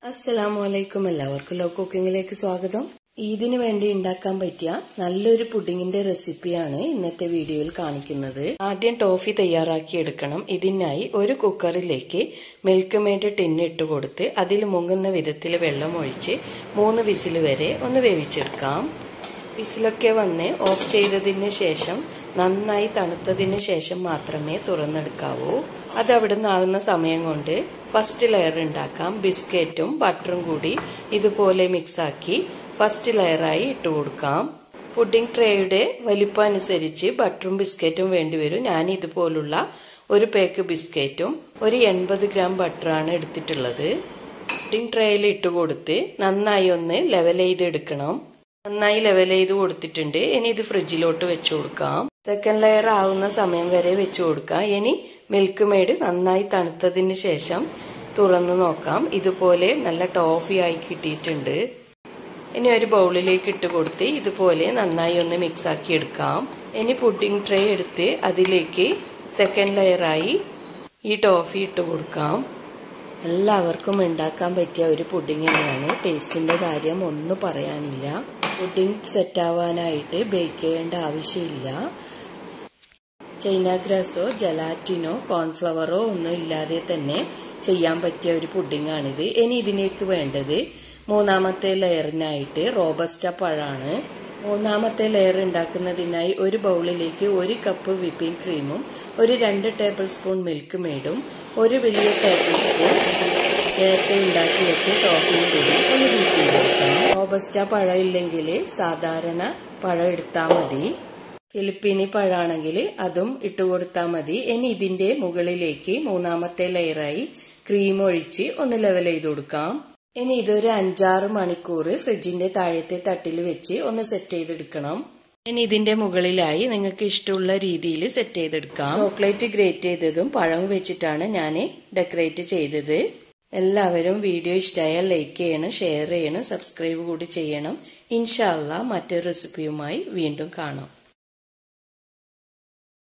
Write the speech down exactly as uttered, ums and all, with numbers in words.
അസ്സലാമലൈക്കും. എല്ലാവർക്കും ലവ് കുക്കിങ്ങിലേക്ക് സ്വാഗതം. ഈദിന് വേണ്ടി ഉണ്ടാക്കാൻ പറ്റിയ നല്ലൊരു പുഡിങ്ങിന്റെ റെസിപ്പിയാണ് ഇന്നത്തെ വീഡിയോയിൽ കാണിക്കുന്നത്. ആദ്യം ടോഫി തയ്യാറാക്കി എടുക്കണം. ഇതിനായി ഒരു കുക്കറിലേക്ക് മിൽക്ക് മെയ്ഡ് ടിന്ന് ഇട്ട് കൊടുത്ത് അതിൽ മുങ്ങുന്ന വിധത്തിൽ വെള്ളം ഒഴിച്ച് മൂന്ന് വിസിൽ വരെ ഒന്ന് വേവിച്ചെടുക്കാം. വിസിലൊക്കെ വന്ന് ഓഫ് ചെയ്തതിന് ശേഷം നന്നായി തണുത്തതിന് ശേഷം മാത്രമേ തുറന്നെടുക്കാവൂ. അത് അവിടെ നിന്നാകുന്ന സമയം കൊണ്ട് ഫസ്റ്റ് ലെയർ ഉണ്ടാക്കാം. ബിസ്ക്കറ്റും ബട്ടറും കൂടി ഇതുപോലെ മിക്സാക്കി ഫസ്റ്റ് ലെയറായി ഇട്ട് കൊടുക്കാം. പുഡിംഗ് ട്രേയുടെ വലിപ്പം അനുസരിച്ച് ബട്ടറും ബിസ്ക്കറ്റും വേണ്ടിവരും. ഞാൻ ഇതുപോലുള്ള ഒരു പാക്ക് ബിസ്ക്കറ്റും ഒരു എൺപത് ഗ്രാം ബട്ടറാണ് എടുത്തിട്ടുള്ളത്. പുഡിംഗ് ട്രേയിൽ ഇട്ട് കൊടുത്ത് നന്നായി ഒന്ന് ലെവൽ ചെയ്തെടുക്കണം. നന്നായി ലെവൽ ചെയ്ത് കൊടുത്തിട്ടുണ്ട്. ഇനി ഇത് ഫ്രിഡ്ജിലോട്ട് വെച്ചു കൊടുക്കാം. സെക്കൻഡ് ലെയർ ആവുന്ന സമയം വരെ വെച്ചു കൊടുക്കാം. ഇനി മിൽക്ക് മെയ്ഡ് നന്നായി തണുത്തതിന് ശേഷം തുറന്നു നോക്കാം. ഇതുപോലെ നല്ല ടോഫി ആയി കിട്ടിയിട്ടുണ്ട്. ഇനി ഒരു ബൗളിലേക്ക് ഇട്ട് കൊടുത്ത് ഇതുപോലെ നന്നായി ഒന്ന് മിക്സ് ആക്കി എടുക്കാം. ഇനി പുഡിംഗ് ട്രേ എടുത്ത് അതിലേക്ക് സെക്കൻഡ് ലെയറായി ഈ ടോഫി ഇട്ട് കൊടുക്കാം. എല്ലാവർക്കും ഉണ്ടാക്കാൻ പറ്റിയ ഒരു പുഡിംഗ് തന്നെയാണ്. ടേസ്റ്റിന്റെ കാര്യം ഒന്നും പറയാനില്ല. പുഡിംഗ് സെറ്റ് ആവാനായിട്ട് ബേക്ക് ചെയ്യേണ്ട ആവശ്യമില്ല. ചൈന ഗ്രാസോ ജലാറ്റിനോ കോൺഫ്ലവറോ ഒന്നും ഇല്ലാതെ തന്നെ ചെയ്യാൻ പറ്റിയ ഒരു പുഡിംഗാണിത്. ഇനി ഇതിലേക്ക് വേണ്ടത് മൂന്നാമത്തെ ലെയറിനായിട്ട് റോബസ്റ്റ പഴമാണ്. മൂന്നാമത്തെ ലെയർ ഉണ്ടാക്കുന്നതിനായി ഒരു ബൗളിലേക്ക് ഒരു കപ്പ് വിപ്പിംഗ് ക്രീമും ഒരു രണ്ട് ടേബിൾ സ്പൂൺ മിൽക്ക് മെയ്ഡും ഒരു വലിയ ടേബിൾ സ്പൂൺ നേരത്തെ ഉണ്ടാക്കി വെച്ച് ടോഫിയും കൂടി ഒന്ന് ബീറ്റ് ചെയ്ത് കൊടുക്കണം. റോബസ്റ്റ പഴം ഇല്ലെങ്കിൽ സാധാരണ പഴം എടുത്താൽ മതി. ഫിലിപ്പീനി പഴമാണെങ്കിൽ അതും ഇട്ട് കൊടുത്താൽ മതി. ഇനി ഇതിന്റെ മുകളിലേക്ക് മൂന്നാമത്തെ ലെയറായി ക്രീം ഒഴിച്ച് ഒന്ന് ലെവൽ ചെയ്ത് കൊടുക്കാം. ഇനി ഇതൊരു അഞ്ചാറ് മണിക്കൂർ ഫ്രിഡ്ജിന്റെ താഴത്തെ തട്ടിൽ വെച്ച് ഒന്ന് സെറ്റ് ചെയ്തെടുക്കണം. ഇനി ഇതിന്റെ മുകളിലായി നിങ്ങൾക്ക് ഇഷ്ടമുള്ള രീതിയിൽ സെറ്റ് ചെയ്തെടുക്കാം. ചോക്ലേറ്റ് ഗ്രേറ്റ് ചെയ്തതും പഴം വെച്ചിട്ടാണ് ഞാൻ ഡെക്കറേറ്റ് ചെയ്തത്. എല്ലാവരും വീഡിയോ ഇഷ്ടമായാൽ ലൈക്ക് ചെയ്യണം, ഷെയർ ചെയ്യണം, സബ്സ്ക്രൈബ് കൂടി ചെയ്യണം. ഇൻഷാ അല്ലാഹ് മറ്റൊരു റെസിപ്പിയുമായി വീണ്ടും കാണാം.